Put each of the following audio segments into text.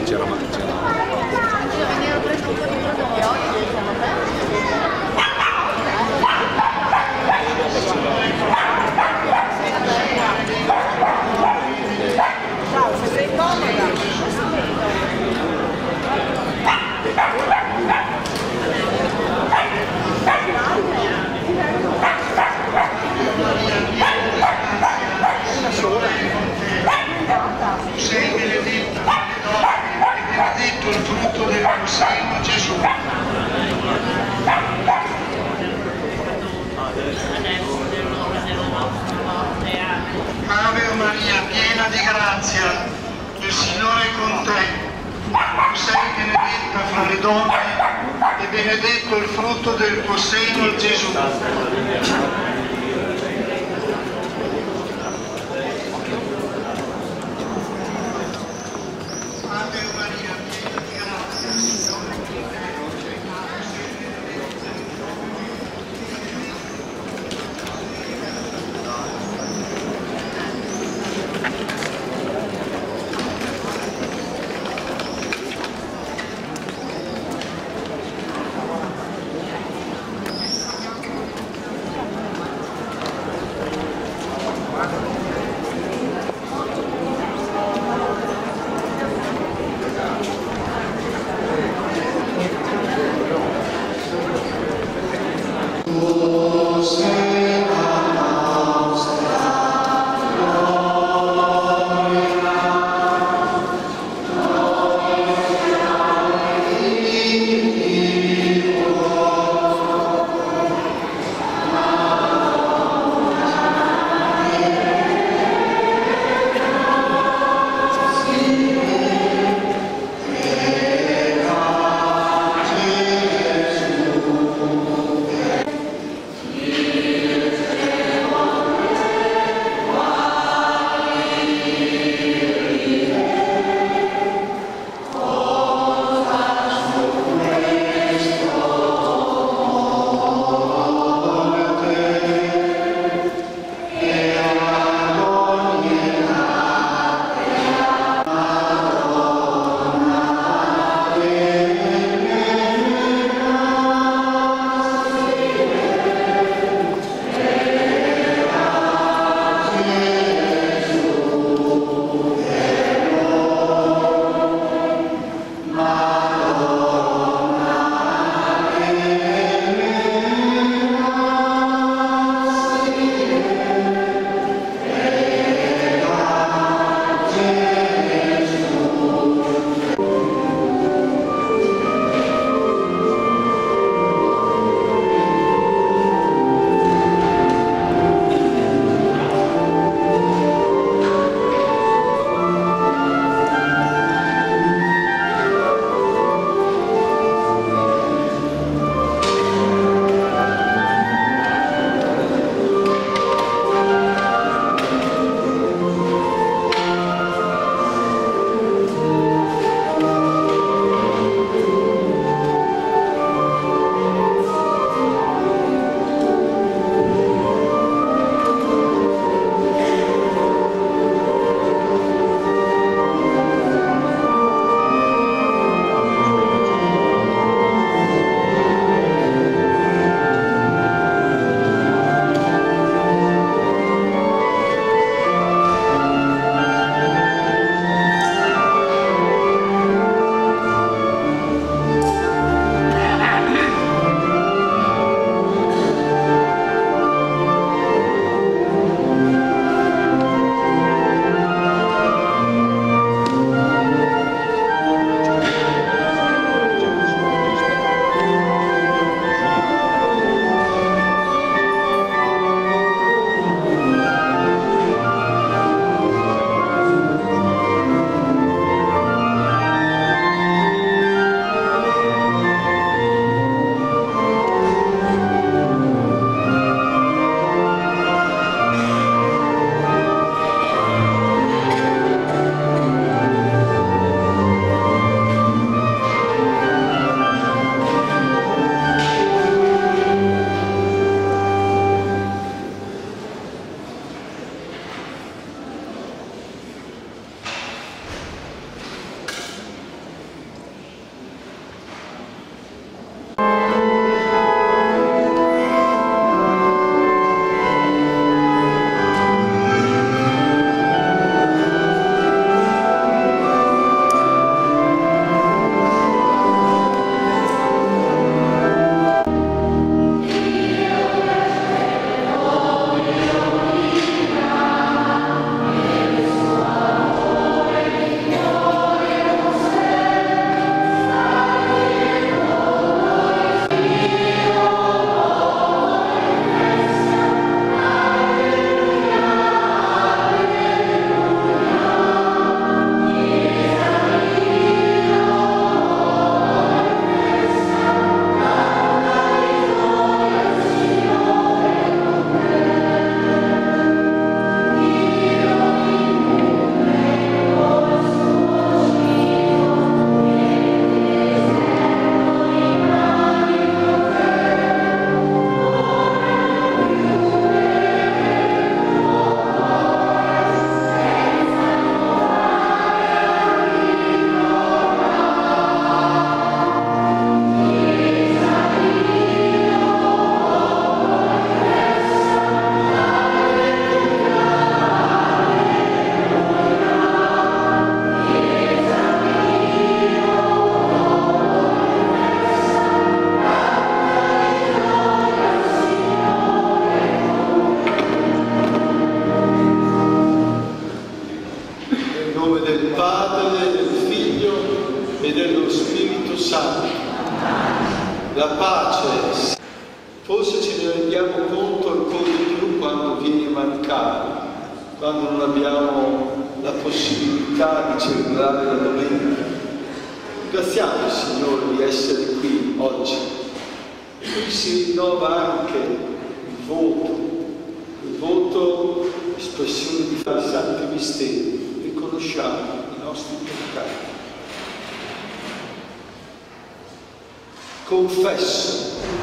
c'era sei benedetta tra le donne e benedetto il frutto del tuo seno, Gesù. Ave Maria, piena di grazia, il Signore è con te. Tu sei benedetta fra le donne e benedetto il frutto del tuo seno, Gesù. Santo. La pace, forse ce ne rendiamo conto ancora di più quando viene a mancare, quando non abbiamo la possibilità di celebrare la domenica. Ringraziamo il Signore di essere qui oggi. E qui si rinnova anche il voto, espressione di santi misteri, riconosciamo i nostri peccati. Confesso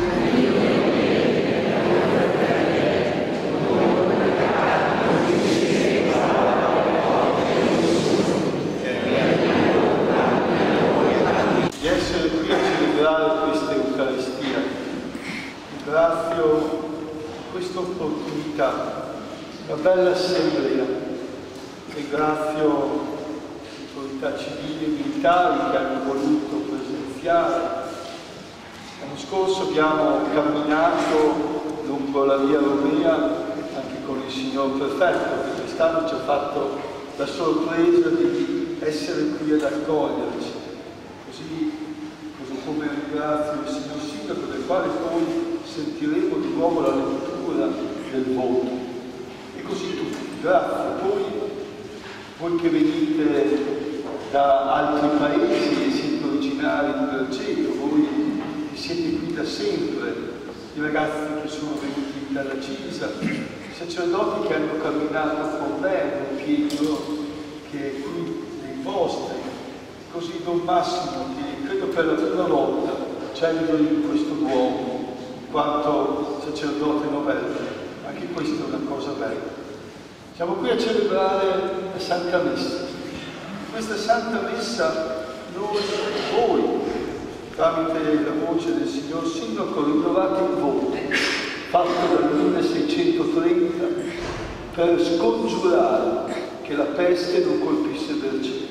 di essere qui a celebrare questa Eucaristia. Ringrazio questa opportunità, una bella assemblea. Ringrazio le autorità civili e militari che hanno voluto presenziare. L'anno scorso abbiamo camminato lungo la via Romea anche con il signor prefetto, che quest'anno ci ha fatto la sorpresa di essere qui ad accoglierci. Così come ringrazio il signor sindaco, del quale poi sentiremo di nuovo la lettura del voto. E così tutti. Grazie. Poi voi che venite da altri paesi e siete originari di Berceto, voi siete qui da sempre, i ragazzi che sono venuti dalla Cisa, i sacerdoti che hanno camminato con me, con Pietro, che è qui nei vostri, così Don Massimo, che credo per la prima volta celebro in questo luogo, in quanto sacerdote novello. Anche questa è una cosa bella. Siamo qui a celebrare la Santa Messa. In questa Santa Messa voi, tramite la voce del signor Sindaco, rinnovate il voto fatto dal 1630 per scongiurare che la peste non colpisse Berceto.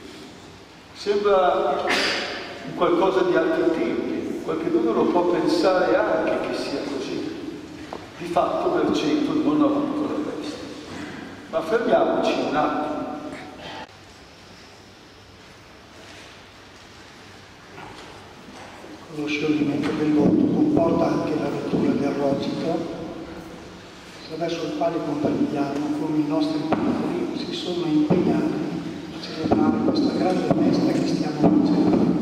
Sembra un qualcosa di altri tempi, qualcuno lo può pensare anche che sia così. Di fatto Berceto non ha avuto la peste. Ma fermiamoci un attimo. Lo scioglimento del voto comporta anche la lettura del rosito, attraverso il quale contempliamo come i nostri padri si sono impegnati a celebrare questa grande festa che stiamo facendo.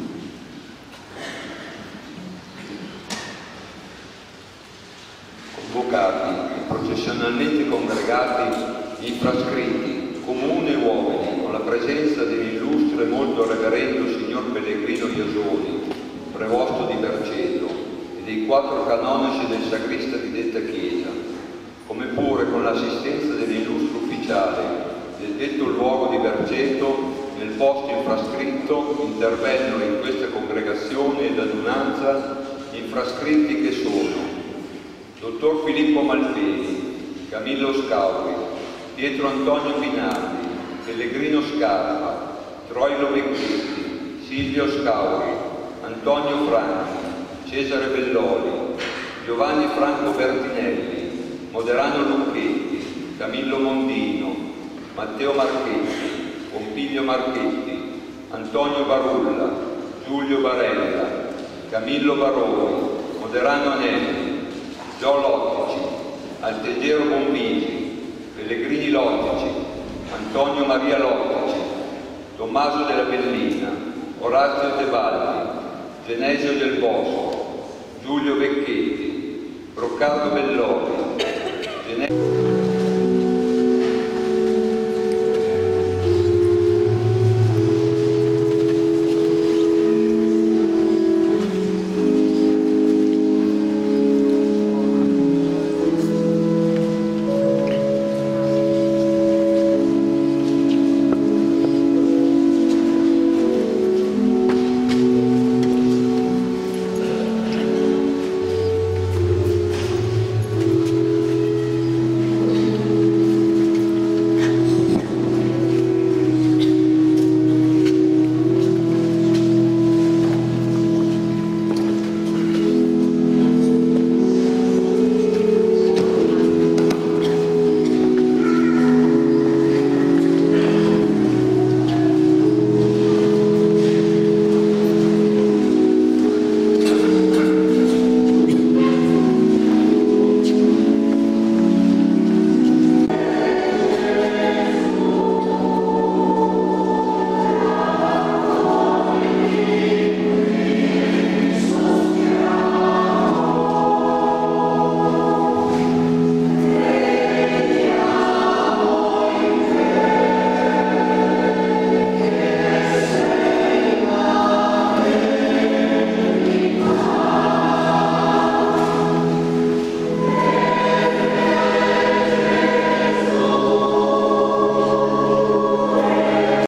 Convocati e processionalmente congregati gli infrascritti, comuni e uomini, con la presenza dell'illustre e molto reverendo signor Pellegrino Iasoni, prevosto di Berceto, e dei 4 canonici del sagrista di detta chiesa, come pure con l'assistenza dell'illustre ufficiale del detto luogo di Berceto, nel posto infrascritto intervennero in questa congregazione ed adunanza gli infrascritti che sono Dottor Filippo Malpeli, Camillo Scauri, Pietro Antonio Pinardi, Pellegrino Scarpa, Troilo Becchetti, Silvio Scauri, Antonio Franchi, Cesare Belloli, Giovanni Franco Bertinelli, Moderano Lucchetti, Camillo Mondino, Matteo Marchetti, Pompiglio Marchetti, Antonio Barulla, Giulio Barella, Camillo Baroni, Moderano Anelli, Gio Lottici, Altegero Bombini, Pellegrini Lottici, Antonio Maria Lottici, Tommaso della Bellina, Orazio Tebaldi, Genesio del Bosco, Giulio Becchetti, Roccardo Bellori,